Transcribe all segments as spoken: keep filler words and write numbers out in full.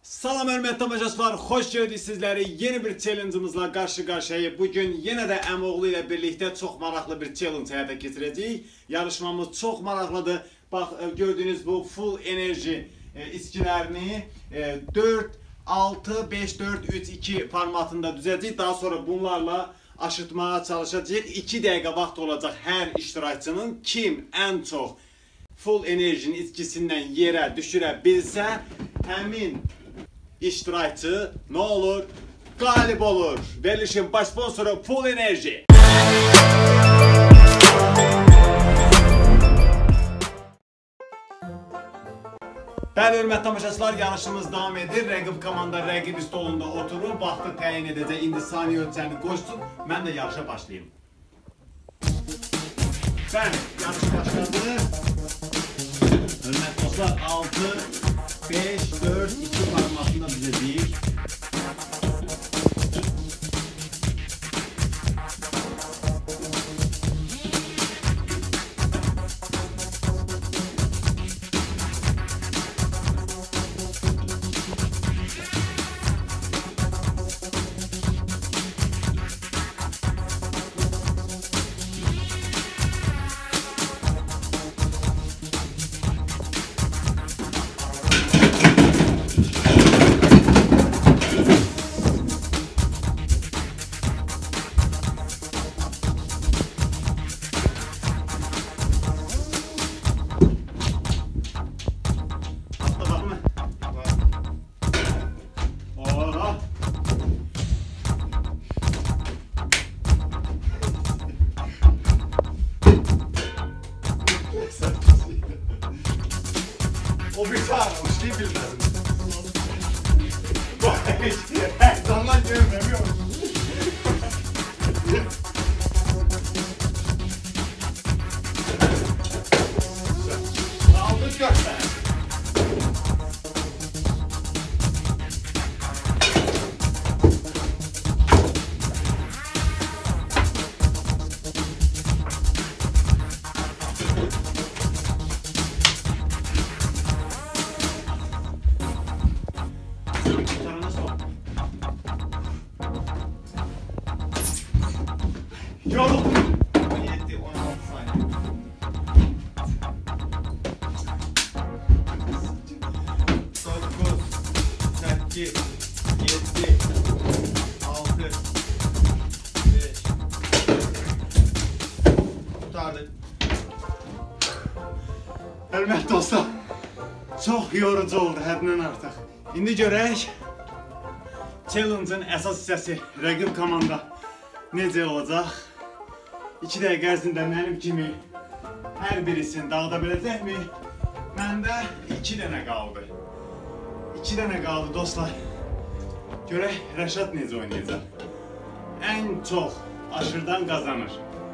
Salam hörmətli tamaşaçılar, xoş gördük sizləri. Yeni bir challenge'ımızla qarşı qarşıyayıq. Bugün yenə də əmoğlu ilə birlikdə çox maraqlı bir challenge həyata keçirəcəyik. Yarışmamız çox maraqlıdır. Bax, gördüyünüz bu full enerji içkilərini dörd, altı, beş, dörd, üç, iki formatında düzəcəyik. Daha sonra bunlarla aşıtmaya çalışacağıq. iki dəqiqə vaxt olacaq hər iştirakçının. Kim ən çox full enerjinin içkisindən yerə düşürə bilsə, həmin iştirakçı ne olur? Galip olur. Verilişin baş sponsoru Full Enerji. Bəli, hörmətli tamaşaçılar, yarışımız devam edir. Rəqib komanda rəqib stolunda oturur. Vaxtı təyin edəcək. İndi saniyə ölçəni qoşsun. Mən də yarışa başlayayım. Bəli, yarış başladı. Hörmətli dostlar, altı, beş, dörd, iki formatında düzəcəyik. O bir tane, o şey bilmezdim. Bu her zaman görmemiyorum. Aldık gökten. Yolu. on yedi, on altı saniye. dokuz, sekiz, yedi, altı, beş. Tutardık. Hörmətli dostlar, çox yorucu oldu həddindən artıq. İndi görək challenge'ın əsas hissəsi rəqib komanda necə olacaq? iki dəqiqə ərzində mənim kimi hər birisini dağıda biləcəkmi? Məndə iki dənə qaldı. iki dənə qaldı dostlar. Görək Rəşad necə oynayacaq? Ən çox aşırdan qazanır.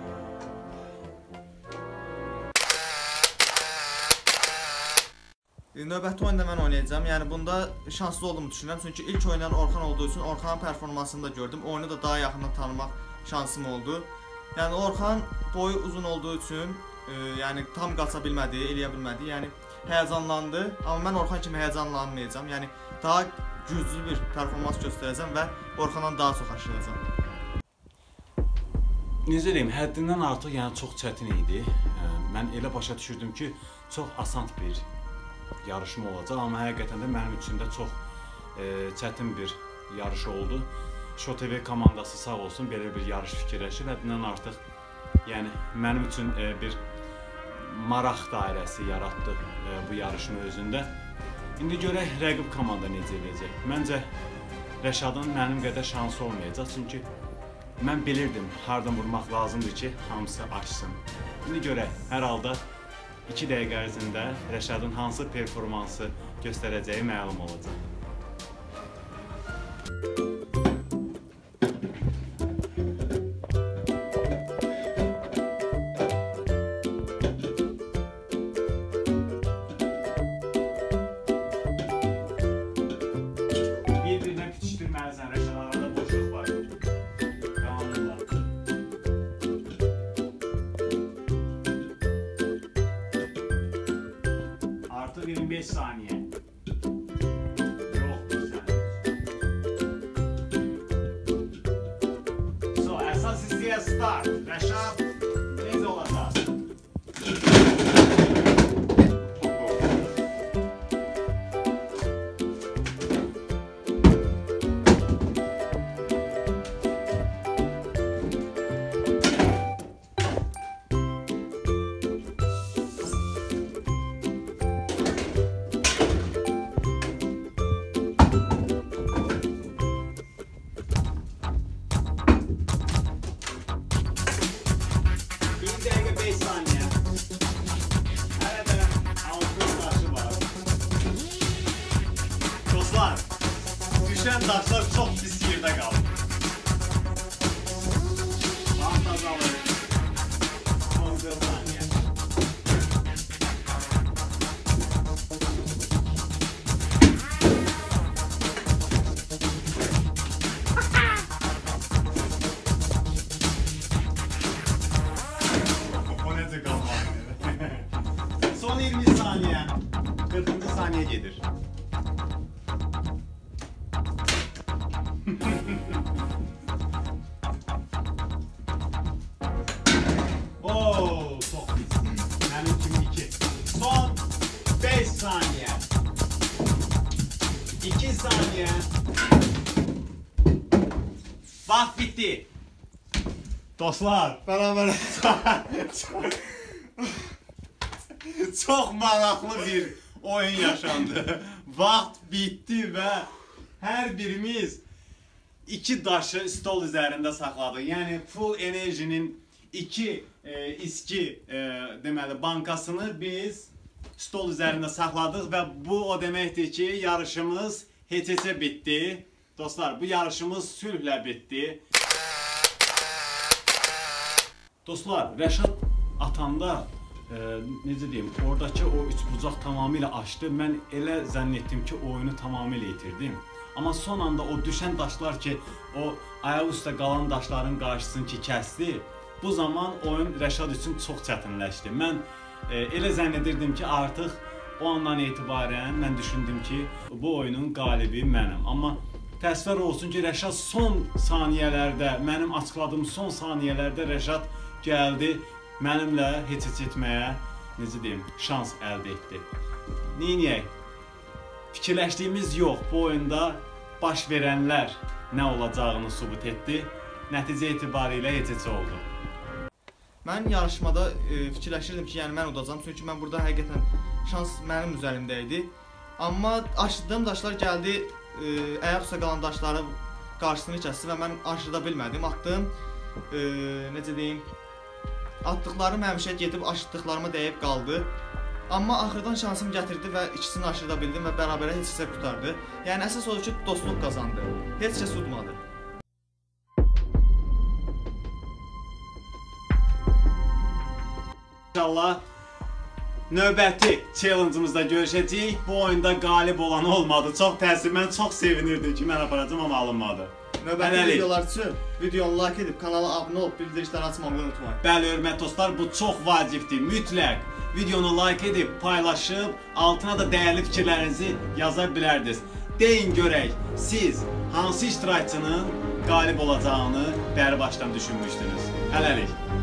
Növbəti oyunda mən oynayacağım. Yəni bunda şanslı olduğumu düşünürəm. Çünki ilk oynayan Orxan olduğu üçün Orxanın performansını da gördüm. Oyunu da daha yaxından tanımaq şansım oldu. Yəni Orxan boyu uzun olduğu üçün e, yəni tam qaça bilmədi, eləyə bilmədi. Yəni həyəcanlandı. Amma mən Orxan kimi həyəcanlanmayacağam. Yəni daha güclü bir performans göstərəcəm və Orxandan daha çox aşıracağam. Necə deyim, həddindən artıq yəni çox çətin idi. Mən elə başa düşürdüm ki, çox asan bir yarışma olacaq, amma həqiqətən də mənim üçün də çox e, çətin bir yarış oldu. Show T V komandası sağ olsun belə bir yarış fikirləşib, həddindən artıq yəni mənim üçün e, bir maraq dairəsi yaratdı e, bu yarışma özündə. İndi görək rəqib komanda necə edəcək. Məncə Rəşadın mənim qədər şansı olmayacaq, çünki mən bilirdim hardan vurmaq lazımdır ki, hamısı açsın. İndi görək, hər halda iki dəqiqə ərzində Rəşadın hansı performansı göstərəcəyi məlum olacaq. Bir-birinə bitişdirməlisən Rəşad, arada boşluq var. Qalanırlar. Artıq iyirmi beş saniye. Yok. Start. Rəşad necə olacaq? Düşən daşlar çox pis yerdə qaldı. Vaxt azalır. on dörd saniyə. O necə qalmalı? Son iyirmi saniyə. qırxıncı saniyə gedir. Ooo, çok pis. Benim kimi iki. Son beş saniye. iki saniye. Vaxt bitti. Dostlar. Beraber. Çok maraqlı bir oyun yaşandı. Vaxt bitti ve her birimiz iki daşı stol üzerinde sakladık. Yani full enerjinin iki e, iski e, deməli bankasını biz stol üzerinde sakladık ve bu o deməkdir ki, yarışımız heç-heçə bitti. Dostlar, bu yarışımız sülhlə bitti. Dostlar, Rəşad atanda e, necə deyim, oradakı o üç bucaq tamamilə açdı. Mən elə zənn etdim ki, oyunu tamamilə itirdim. Amma son anda o düşən daşlar ki, o ayaq üstə qalan daşların qarşısını ki kəsdi. Bu zaman oyun Rəşad üçün çox çətinləşdi. Mən e, elə zənn edirdim ki, artıq o andan etibarən mən düşündüm ki, bu oyunun qalibi mənəm. Amma təəssüflər olsun ki, Rəşad son saniyələrdə, mənim açıqladığım son saniyələrdə Rəşad gəldi, mənimlə heç-heç etməyə, necə deyim, şans əldə etdi. Neyniyək? Fikirləşdiyimiz yox, bu oyunda baş verənlər nə olacağını sübut etdi. Nəticə etibarilə heç-heç oldu. Mən yarışmada e, fikirləşirdim ki, yəni mən udacağam, çünki mən burada həqiqətən şans mənim üzərimdə idi. Amma aşırdığım daşlar gəldi, e, ayaq üstə qalan daşları qarşısını kəsdi və mən aşırda bilmədim. Atdım, e, necə deyim, atdıqlarım həmişə gedib aşırdıqlarıma dəyib qaldı. Amma axırdan şansım gətirdi və ikisini aşırda bildim və bərabərə heç kəsə qurtardı. Yəni əsas odur ki, dostluq qazandı. Heç kəs udmadı. İnşallah növbəti challenge'ımızda görüşəcəyik. Bu oyunda qalib olan olmadı. Çox təəssüf, mən çox sevinirdim ki, mən aparacağım, amma alınmadı. Növbəti videolar üçün videonu like edib, kanala abunə olub, bildirişləri açmağı unutmayın. Bəli, hörmətli dostlar, bu çox vacibdir. Mütləq videonu like edib, paylaşıb, altına da dəyərli fikirlərinizi yaza bilərdiniz. Deyin görək, siz hansı iştirakçının qalib olacağını bəri başdan düşünmüşdünüz? Hələlik.